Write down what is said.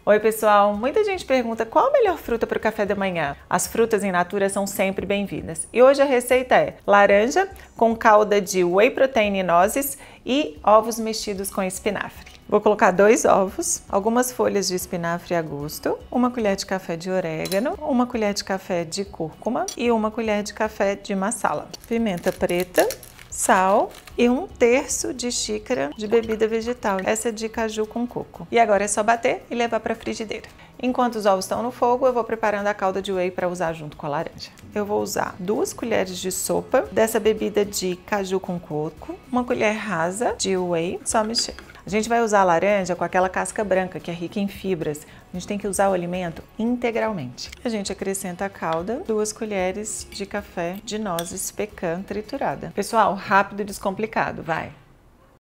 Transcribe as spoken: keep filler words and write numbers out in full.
Oi pessoal, muita gente pergunta qual a melhor fruta para o café da manhã. As frutas in natura são sempre bem-vindas. E hoje a receita é laranja com calda de whey protein e nozes e ovos mexidos com espinafre. Vou colocar dois ovos, algumas folhas de espinafre a gosto, uma colher de café de orégano, uma colher de café de cúrcuma e uma colher de café de massala. Pimenta preta, sal e um terço de xícara de bebida vegetal, essa é de caju com coco. E agora é só bater e levar para a frigideira. Enquanto os ovos estão no fogo, eu vou preparando a calda de whey para usar junto com a laranja. Eu vou usar duas colheres de sopa dessa bebida de caju com coco, uma colher rasa de whey, só mexer. A gente vai usar a laranja com aquela casca branca que é rica em fibras. A gente tem que usar o alimento integralmente. A gente acrescenta a calda, duas colheres de café de nozes pecan triturada. Pessoal, rápido e descomplicado, vai!